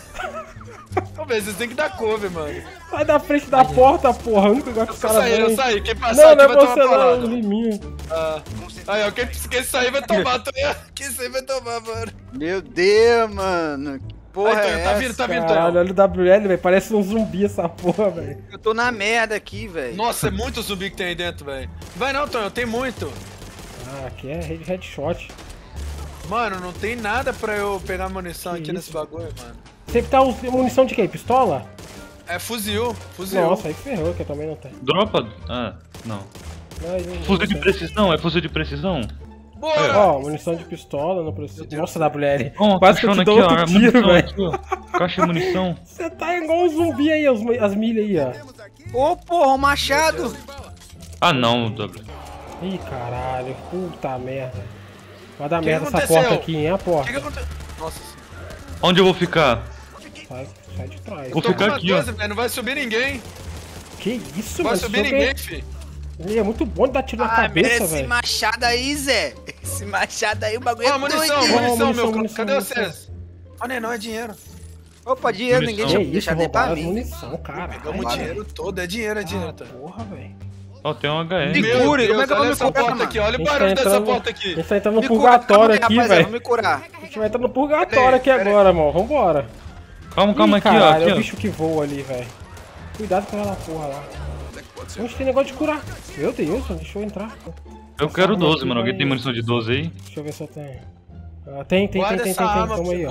Speaker 2: Ô, velho, vocês têm que dar cover, mano.
Speaker 1: Sai da frente da porta, porra. O único lugar que os
Speaker 2: Eu
Speaker 1: caras
Speaker 2: saí, eu
Speaker 1: vêm.
Speaker 2: saí. Quem passar
Speaker 1: Não,
Speaker 2: aqui
Speaker 1: não é
Speaker 2: vai tomar
Speaker 1: você não,
Speaker 2: paulada.
Speaker 1: é o Liminha.
Speaker 2: Ah. Aí, ó, quem, quem sair vai tomar, Tonho. Quem sair vai tomar, mano.
Speaker 4: Meu Deus, mano. Que porra
Speaker 2: Aí,
Speaker 4: é
Speaker 2: Tonho, tá
Speaker 4: essa?
Speaker 2: vindo, tá vindo,
Speaker 1: Caralho,
Speaker 2: Tonho.
Speaker 1: olha o W L, velho. Parece um zumbi essa porra, velho.
Speaker 4: Eu tô na merda aqui, velho.
Speaker 2: Nossa, é muito zumbi que tem aí dentro, velho. Vai não, Tonho, tem muito.
Speaker 1: Ah, aqui é head- headshot.
Speaker 2: Mano, não tem nada pra eu pegar munição
Speaker 1: Que
Speaker 2: aqui
Speaker 1: isso?
Speaker 2: nesse bagulho, mano.
Speaker 1: Você tá usando munição de quê? Pistola?
Speaker 2: É fuzil, fuzil.
Speaker 1: Nossa, aí ferrou, que eu também não tenho.
Speaker 3: dropa. Ah, não.
Speaker 1: Mas, não
Speaker 3: Fuzil de
Speaker 1: sei.
Speaker 3: precisão, é fuzil de precisão?
Speaker 2: Bora!
Speaker 1: Ó, munição de pistola, não precisa. Nossa, W L.
Speaker 3: Ó,
Speaker 1: Quase que eu te
Speaker 3: caixona
Speaker 1: dou
Speaker 3: aqui, ó.
Speaker 1: outro tiro,
Speaker 3: Munição
Speaker 1: velho.
Speaker 3: aqui, ó. Caixa de munição.
Speaker 1: Você tá igual um zumbi aí, as, as milhas aí, ó.
Speaker 4: Ô, porra, um machado.
Speaker 3: Ah, não, W.
Speaker 1: Ih, caralho. Puta merda. Vai dar
Speaker 2: Que
Speaker 1: merda essa
Speaker 2: aconteceu?
Speaker 1: porta aqui, hein? A
Speaker 2: O que que
Speaker 1: porta.
Speaker 2: aconteceu? Nossa senhora.
Speaker 3: Onde eu vou ficar?
Speaker 1: Sai, sai de trás.
Speaker 3: Vou
Speaker 2: Tô com
Speaker 3: ficar
Speaker 2: uma
Speaker 3: aqui, ó.
Speaker 2: coisa, velho, não vai subir ninguém.
Speaker 1: Que isso,
Speaker 2: Não vai
Speaker 1: mano?
Speaker 2: subir
Speaker 1: Esse jogo
Speaker 2: ninguém,
Speaker 1: é...
Speaker 2: fi.
Speaker 1: Ele é muito bom de dar tiro na
Speaker 4: Ah,
Speaker 1: cabeça,
Speaker 4: esse
Speaker 1: velho.
Speaker 4: machado aí, Zé. Esse machado aí, o bagulho
Speaker 2: Ó,
Speaker 4: é
Speaker 2: munição,
Speaker 4: doido.
Speaker 2: munição,
Speaker 1: munição,
Speaker 2: meu.
Speaker 1: munição,
Speaker 2: Cadê
Speaker 1: munição.
Speaker 2: vocês? Ah, não, é dinheiro.
Speaker 4: Opa, dinheiro,
Speaker 3: Munição.
Speaker 4: ninguém
Speaker 1: Que
Speaker 4: deixa, deixa
Speaker 1: isso,
Speaker 4: nem pra
Speaker 1: roubaram as
Speaker 4: mim.
Speaker 1: munição, caralho.
Speaker 2: Pegamos o dinheiro todo, é dinheiro, é dinheiro.
Speaker 1: Ah,
Speaker 2: Tonho.
Speaker 1: porra, velho.
Speaker 3: Ó, tem um H
Speaker 4: Me
Speaker 3: S.
Speaker 2: Meu
Speaker 4: cure, como é
Speaker 2: Deus,
Speaker 4: que eu vou
Speaker 2: olha
Speaker 4: me
Speaker 2: essa
Speaker 4: curar,
Speaker 2: porta
Speaker 4: mano?
Speaker 2: aqui, olha
Speaker 1: A
Speaker 2: o
Speaker 1: gente tá
Speaker 2: barulho dessa
Speaker 1: entrando-
Speaker 2: porta
Speaker 1: A
Speaker 2: aqui.
Speaker 1: gente tá entrando no
Speaker 4: Me cura,
Speaker 1: purgatório
Speaker 4: calma aí,
Speaker 1: aqui,
Speaker 4: rapaziada,
Speaker 1: velho.
Speaker 4: vou me curar.
Speaker 1: A gente vai entrar no purgatório
Speaker 2: Pera aí,
Speaker 1: aqui
Speaker 2: pera aí.
Speaker 1: agora, mano. Vambora.
Speaker 3: Calma, calma
Speaker 1: Ih,
Speaker 3: aqui, ó.
Speaker 1: caralho,
Speaker 3: Aqui,
Speaker 1: é o
Speaker 3: ó.
Speaker 1: bicho que voa ali, velho. Cuidado com aquela porra lá. Onde tem negócio de curar? Meu Deus, deixa eu entrar.
Speaker 3: Eu quero
Speaker 1: Essa
Speaker 3: doze,
Speaker 1: arma
Speaker 3: mano. Alguém
Speaker 1: aqui
Speaker 3: tem
Speaker 1: vai-
Speaker 3: munição de doze aí?
Speaker 1: Deixa eu ver se eu tenho. Ah, tem, tem, tem,
Speaker 2: Guarda
Speaker 1: tem,
Speaker 2: essa
Speaker 1: tem, tem.
Speaker 2: arma,
Speaker 1: Toma aí, ó.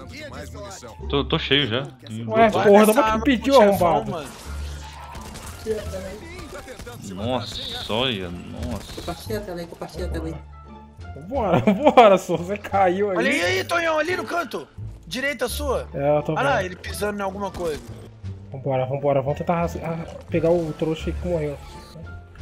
Speaker 2: pode.
Speaker 3: Tô, tô cheio já.
Speaker 1: Ué,
Speaker 2: Guarda
Speaker 1: porra,
Speaker 2: essa
Speaker 1: dá pra
Speaker 2: arma
Speaker 1: que pediu,
Speaker 2: pro chefão,
Speaker 1: arrombado.
Speaker 2: mano.
Speaker 3: Nossa, olha, nossa.
Speaker 5: Compartilha a tela aí, compartilha a tela aí.
Speaker 1: Vambora, vambora, só. Você caiu aí.
Speaker 2: Olha aí, aí, Tonhão, ali no canto. Direita sua.
Speaker 1: É, eu tô
Speaker 2: Olha lá,
Speaker 1: vendo.
Speaker 2: ele pisando em alguma coisa.
Speaker 1: Vambora, vambora. Vamos tentar ras- ah, pegar o trouxa aí que morreu.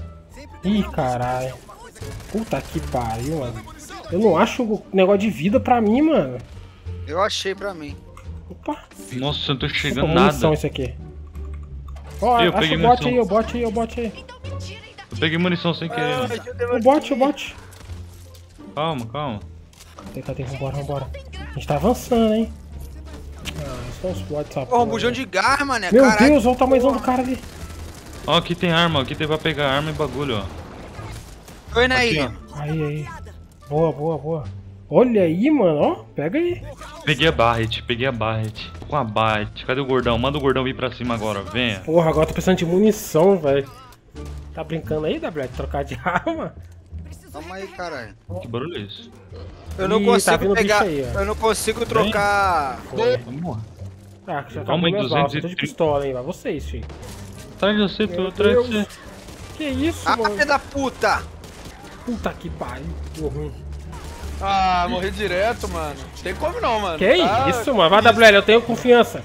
Speaker 1: Ih, caralho. Puta que pariu, mano. Eu não acho o negócio de vida pra mim, mano.
Speaker 4: Eu achei pra mim.
Speaker 1: Opa.
Speaker 3: Nossa, eu não tô
Speaker 1: Opa,
Speaker 3: chegando
Speaker 1: munição
Speaker 3: nada.
Speaker 1: isso aqui. Ó,
Speaker 3: Eu
Speaker 1: acha
Speaker 3: peguei
Speaker 1: o bot
Speaker 3: munição.
Speaker 1: aí, o bot aí, o bot aí.
Speaker 3: Eu peguei munição sem querer, mano.
Speaker 1: O bot, o bot.
Speaker 3: Calma, calma.
Speaker 1: Tem, tem, vambora, vambora. A gente tá avançando, hein. Ah, só os bots essa
Speaker 4: Porra, um
Speaker 1: porra.
Speaker 4: bujão de gás, mané.
Speaker 1: Meu
Speaker 4: Caralho.
Speaker 1: Deus, olha o tamanhozão do cara ali.
Speaker 3: Ó, aqui tem arma, aqui tem pra pegar arma e bagulho, ó.
Speaker 4: Tô indo
Speaker 3: Aqui,
Speaker 4: aí.
Speaker 3: ó.
Speaker 1: Aí, aí. Boa, boa, boa. Olha aí, mano, ó. Pega aí.
Speaker 3: Peguei a Barret, peguei a Barret. Tô com a Barret. Cadê o gordão? Manda o gordão vir pra cima agora, venha.
Speaker 1: Porra, agora tô precisando de munição, velho. Tá brincando aí, W? De trocar de arma?
Speaker 4: Calma aí, caralho.
Speaker 3: Que barulho é isso?
Speaker 4: Eu não
Speaker 1: Ih, tá
Speaker 4: consigo
Speaker 1: vindo
Speaker 4: pegar.
Speaker 1: bicho aí, ó.
Speaker 4: Eu não consigo trocar.
Speaker 3: Vamos lá.
Speaker 1: Ah, já tá
Speaker 3: Calma aí,
Speaker 1: com minhas balas. Eu tô de
Speaker 3: duzentos e trinta.
Speaker 1: pistola, hein. Vai vocês, filho.
Speaker 3: Atrás de você, tô
Speaker 1: Meu
Speaker 3: atrás de
Speaker 1: Deus.
Speaker 3: você.
Speaker 1: Que isso,
Speaker 4: Ah,
Speaker 1: mano?
Speaker 4: filha da puta!
Speaker 1: Puta que pariu. Deu ruim.
Speaker 2: Ah, morri direto, mano. Tem como não, mano.
Speaker 1: Que
Speaker 2: Tá-
Speaker 1: isso, mano? Vai, W L, eu tenho confiança.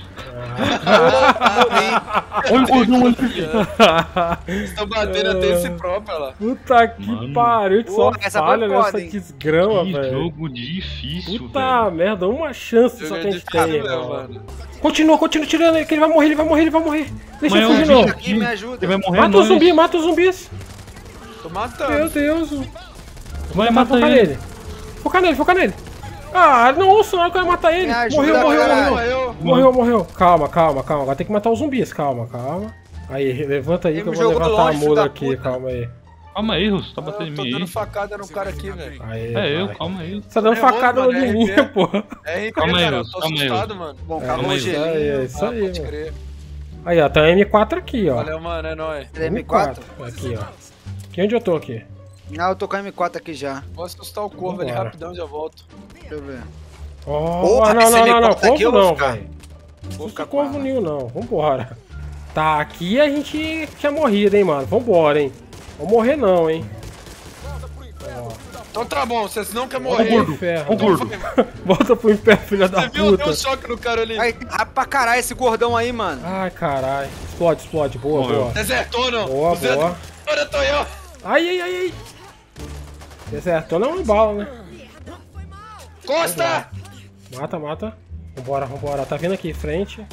Speaker 3: Olha o gordão ali.
Speaker 2: Estão batendo até esse próprio, olha lá.
Speaker 1: Puta que
Speaker 3: Mano.
Speaker 1: pariu, que só
Speaker 4: Porra, essa
Speaker 1: falha
Speaker 4: foi foda,
Speaker 1: nessa
Speaker 4: hein?
Speaker 1: desgrama,
Speaker 3: Que
Speaker 1: velho.
Speaker 3: jogo difícil,
Speaker 1: Puta
Speaker 3: velho.
Speaker 1: merda, uma chance só
Speaker 2: Jogo
Speaker 1: que a
Speaker 2: é
Speaker 1: gente
Speaker 2: difícil
Speaker 1: tem,
Speaker 2: mesmo,
Speaker 1: mano.
Speaker 2: mano.
Speaker 1: Continua, continua tirando ele, que ele vai morrer, ele vai morrer, ele vai morrer. Deixa
Speaker 3: Mas
Speaker 1: eu
Speaker 3: é um
Speaker 1: fugir,
Speaker 3: bicho
Speaker 1: não.
Speaker 4: Aqui, me ajuda.
Speaker 3: Ele vai morrer,
Speaker 1: Mata o
Speaker 3: nós.
Speaker 1: zumbi, mata os zumbis.
Speaker 2: Tô matando.
Speaker 1: Meu Deus.
Speaker 3: Vai
Speaker 1: Vai
Speaker 3: matar
Speaker 1: focar
Speaker 3: ele.
Speaker 1: nele. Focar nele, focar nele. Ah, não, senão eu quero matar ele.
Speaker 4: Me ajuda,
Speaker 1: Morreu, morreu,
Speaker 4: caralho.
Speaker 1: morreu.
Speaker 2: Morreu.
Speaker 1: Morreu, morreu. Calma, calma, calma. Agora tem que matar os zumbis, calma, calma. Aí, levanta aí
Speaker 4: Ele
Speaker 1: que eu
Speaker 4: me
Speaker 1: vou
Speaker 4: jogou
Speaker 1: levantar a
Speaker 4: longe, filho
Speaker 1: mula
Speaker 4: da
Speaker 1: aqui,
Speaker 4: puta.
Speaker 1: calma aí.
Speaker 3: Calma aí, Russo, tá
Speaker 2: Eu
Speaker 3: batendo em
Speaker 2: tô
Speaker 3: mim
Speaker 2: dando
Speaker 3: aí.
Speaker 2: facada no cara aqui, velho.
Speaker 1: Aí,
Speaker 3: É eu,
Speaker 1: vai.
Speaker 3: calma aí.
Speaker 1: Você tá dando
Speaker 2: Nervoso,
Speaker 1: facada
Speaker 2: mano,
Speaker 1: no de
Speaker 2: R
Speaker 1: mim,
Speaker 2: P.
Speaker 1: porra.
Speaker 2: É R P,
Speaker 3: Calma aí,
Speaker 2: cara.
Speaker 3: Russo,
Speaker 2: Tô
Speaker 3: calma aí,
Speaker 2: assustado, mano.
Speaker 4: Bom,
Speaker 1: É,
Speaker 4: acabou o
Speaker 1: isso
Speaker 4: gelinho.
Speaker 1: aí, é isso
Speaker 2: Ah,
Speaker 1: aí,
Speaker 2: pode
Speaker 1: mano.
Speaker 2: crer.
Speaker 1: Aí, ó, tem um M quatro aqui, ó.
Speaker 2: Valeu, mano, é nóis.
Speaker 4: M quatro?
Speaker 1: Aqui, ó. Aqui onde eu tô aqui.
Speaker 4: Não, eu tô com a M quatro aqui já.
Speaker 2: Vou assustar o corvo ali
Speaker 1: Vambora.
Speaker 2: rapidão e já volto.
Speaker 4: Deixa eu ver.
Speaker 1: Ó,
Speaker 4: Porra,
Speaker 1: não,
Speaker 4: esse
Speaker 1: não, não, não.
Speaker 4: M quatro aqui eu
Speaker 1: Corvo
Speaker 4: vou
Speaker 1: não,
Speaker 4: ficar.
Speaker 1: velho.
Speaker 4: Vou
Speaker 1: Não
Speaker 4: ficar
Speaker 1: é
Speaker 4: com
Speaker 1: corvo
Speaker 4: ela.
Speaker 1: nenhum, não. Vambora. Tá, aqui a gente tinha morrido, hein, mano. Vambora, hein. Vou morrer não, hein.
Speaker 2: Então tá bom, você não quer
Speaker 3: Ó o
Speaker 2: morrer.
Speaker 3: gordo,
Speaker 1: Inferno.
Speaker 3: ó o gordo.
Speaker 1: Volta pro inferno, filha da
Speaker 2: Você viu? Deu
Speaker 1: puta.
Speaker 2: um choque no cara ali.
Speaker 4: Ai, rápido pra caralho esse gordão aí, mano.
Speaker 1: Ai, caralho. Explode, explode. Boa,
Speaker 3: Morreu.
Speaker 1: boa.
Speaker 2: Desertou, não.
Speaker 1: Boa,
Speaker 2: Desertou.
Speaker 1: boa.
Speaker 2: Agora tô eu.
Speaker 1: Ai, ai, ai, ai. Desertou não é uma bala, né?
Speaker 2: Costa!
Speaker 1: Mata, mata. Vambora, vambora. Tá vindo aqui em frente.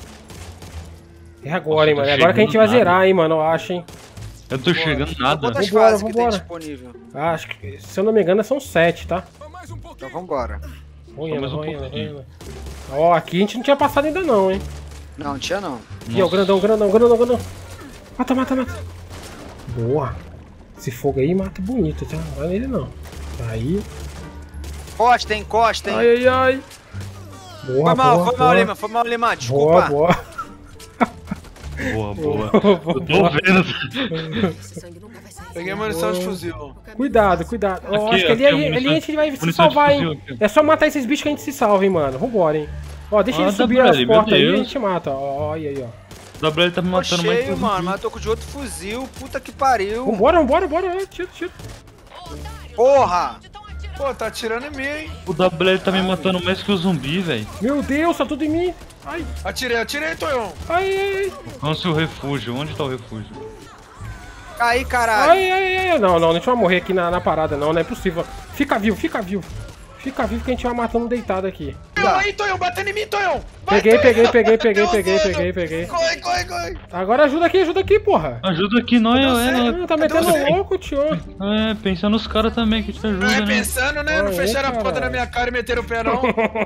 Speaker 1: É agora, hein,
Speaker 3: Nossa,
Speaker 1: mano. É
Speaker 3: tô
Speaker 1: agora que a gente vai
Speaker 3: chegando
Speaker 1: zerar, hein, mano. Eu acho, hein.
Speaker 3: Eu não tô chegando nada.
Speaker 4: Quantas
Speaker 1: Vambora,
Speaker 4: fases que tem
Speaker 1: vambora.
Speaker 4: disponível?
Speaker 1: Ah, acho que, se eu não me engano, são sete, tá?
Speaker 4: Então vambora.
Speaker 1: Vou
Speaker 3: Só
Speaker 1: indo,
Speaker 3: mais um
Speaker 1: vou indo, vou
Speaker 3: pouquinho.
Speaker 1: indo. Ó, aqui a gente não tinha passado ainda não, hein.
Speaker 4: Não, tinha não.
Speaker 1: Aqui, ó, grandão, grandão, grandão, grandão. Mata, mata, mata. Boa. Esse fogo aí mata bonito, tá? Não vai nele, não. Aí.
Speaker 4: Encosta, hein, encosta, hein.
Speaker 1: Ai, ai, ai. Boa,
Speaker 4: Foi mal,
Speaker 1: boa,
Speaker 4: foi mal,
Speaker 1: boa.
Speaker 4: Lima, foi mal, Lima,
Speaker 1: Boa,
Speaker 4: desculpa.
Speaker 1: boa.
Speaker 3: Boa, boa. Eu tô vendo.
Speaker 2: Peguei munição de fuzil.
Speaker 1: Cuidado, cuidado. Ó,
Speaker 3: Aqui,
Speaker 1: acho que ali,
Speaker 3: aqui, ó,
Speaker 1: ali, ali
Speaker 3: munição-
Speaker 1: a gente vai se
Speaker 3: munição de
Speaker 1: salvar,
Speaker 3: fuzil
Speaker 1: hein.
Speaker 3: aqui.
Speaker 1: É só matar esses bichos que a gente se salva, hein, mano. Vambora, hein. Ó, deixa
Speaker 3: Ah,
Speaker 1: eles
Speaker 3: tá
Speaker 1: subir as
Speaker 3: velho, meu
Speaker 1: portas aí e a
Speaker 3: Deus.
Speaker 1: gente mata. Ó, olha aí, ó.
Speaker 3: O W L tá me
Speaker 4: Tô
Speaker 3: matando mais que
Speaker 4: cheio,
Speaker 3: eu
Speaker 4: mano,
Speaker 3: vi.
Speaker 4: mas eu tô com de outro fuzil. Puta que pariu.
Speaker 1: Vambora, vambora, vambora. Ó, tira, tira.
Speaker 4: Porra.
Speaker 2: Pô, tá atirando em mim, hein?
Speaker 3: O W L tá me matando mais que o zumbi, velho.
Speaker 1: Meu Deus, tá tudo em mim. Ai,
Speaker 2: Atirei, atirei, Tonhão.
Speaker 1: ai, ai, ai.
Speaker 3: Vamos o refúgio. Onde tá o refúgio?
Speaker 4: Aí, caralho.
Speaker 1: Ai, ai, ai, não, não, a gente vai morrer aqui na, na parada, não, não é possível. Fica vivo, fica vivo. Fica vivo que a gente vai matando deitado aqui.
Speaker 2: Tonhão, aí, Tonhão, batendo em mim, Tonhão. Vai,
Speaker 1: Peguei,
Speaker 2: Tonhão.
Speaker 1: peguei, peguei, peguei,
Speaker 2: Deus,
Speaker 1: peguei,
Speaker 2: mano.
Speaker 1: peguei, peguei.
Speaker 2: Corre, corre, corre.
Speaker 1: Agora ajuda aqui, ajuda aqui, porra.
Speaker 3: Ajuda aqui, nós, é,
Speaker 1: Ah, tá metendo
Speaker 2: você?
Speaker 1: louco, tio.
Speaker 3: é, pensa nos caras também que te
Speaker 2: Não
Speaker 3: ajudam,
Speaker 2: é
Speaker 3: né?
Speaker 2: pensando, né? Não
Speaker 1: Ai,
Speaker 2: fecharam a
Speaker 1: caralho.
Speaker 2: porta na minha cara e meteram o pé, não.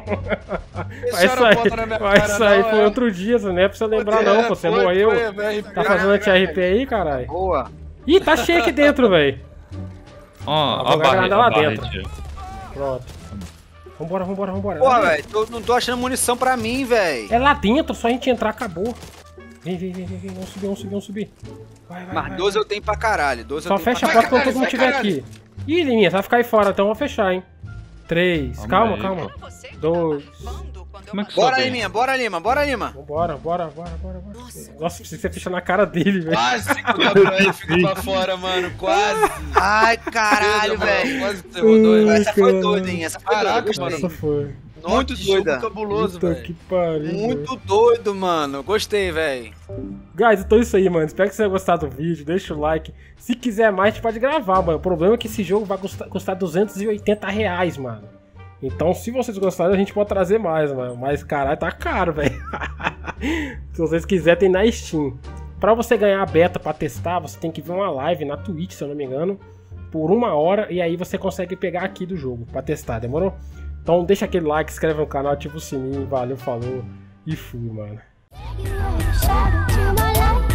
Speaker 1: Vai
Speaker 2: Fecharam a porta na
Speaker 1: sair,
Speaker 2: minha
Speaker 1: vai
Speaker 2: cara,
Speaker 1: sair,
Speaker 2: não,
Speaker 1: foi
Speaker 2: é.
Speaker 1: outro dia, você não é pra você lembrar não, pô, você
Speaker 2: Foi,
Speaker 1: morreu.
Speaker 2: foi, foi, R P.
Speaker 1: Tá fazendo anti-R P aí, caralho?
Speaker 4: Boa.
Speaker 1: Ih, tá cheio aqui dentro, velho.
Speaker 3: Ó,
Speaker 1: vou
Speaker 3: ó a
Speaker 1: jogar
Speaker 3: barra,
Speaker 1: granada lá
Speaker 3: a barra,
Speaker 1: dentro.
Speaker 3: tio.
Speaker 1: Pronto. Vambora, vambora, vambora.
Speaker 4: Porra,
Speaker 1: Lá
Speaker 4: velho, tô- não tô achando munição pra mim, velho.
Speaker 1: É lá dentro, só a gente entrar, acabou. Vem, vem, vem, vem, vem, vamos subir, vamos subir, vamos subir. Vai, vai,
Speaker 4: Mas
Speaker 1: vai,
Speaker 4: doze
Speaker 1: vai.
Speaker 4: eu tenho pra caralho. doze
Speaker 1: Só
Speaker 4: eu tenho
Speaker 1: fecha a
Speaker 4: pra
Speaker 1: porta quando
Speaker 2: caralho,
Speaker 1: todo mundo
Speaker 2: vai,
Speaker 1: estiver
Speaker 2: caralho.
Speaker 1: aqui. Ih, Liminha, você vai ficar aí fora, então eu vou fechar, hein. Três, calma,
Speaker 3: Calma aí,
Speaker 1: calma. Dois.
Speaker 3: Como é que
Speaker 4: Bora,
Speaker 3: sobe aí?
Speaker 4: Liminha, bora, Lima, bora, Lima.
Speaker 1: Vambora, bora, bora, bora, bora. Nossa, precisa você fechar na cara dele, velho.
Speaker 2: Quase que o Gabriel ficou pra fora, mano. Quase.
Speaker 4: Ai, caralho,
Speaker 2: Deus, mano,
Speaker 4: velho.
Speaker 2: Quase que você rodou, hein?
Speaker 1: Ai,
Speaker 4: Essa foi
Speaker 1: caralho.
Speaker 4: doida, hein? Essa foi doida,
Speaker 2: Caraca,
Speaker 4: gostei.
Speaker 2: mano.
Speaker 1: Essa foi.
Speaker 4: Muito
Speaker 2: que jogo
Speaker 4: doida.
Speaker 2: cabuloso,
Speaker 1: Puta
Speaker 2: velho.
Speaker 1: que pariu.
Speaker 4: Muito doido, mano. Gostei, velho.
Speaker 1: Guys, então é isso aí, mano. Espero que você tenha gostado do vídeo. Deixa o like. Se quiser mais, a gente pode gravar, mano. O problema é que esse jogo vai custar, custar duzentos e oitenta reais, mano. Então, se vocês gostarem, a gente pode trazer mais, mano. Mas, caralho, tá caro, velho. Se vocês quiserem, tem na Steam. Pra você ganhar a beta pra testar, você tem que ver uma live na Twitch, se eu não me engano, por uma hora. E aí você consegue pegar aqui do jogo pra testar, demorou? Então deixa aquele like, se inscreve no canal, ativa o sininho. Valeu, falou e fui, mano.
Speaker 6: Shadow to my life.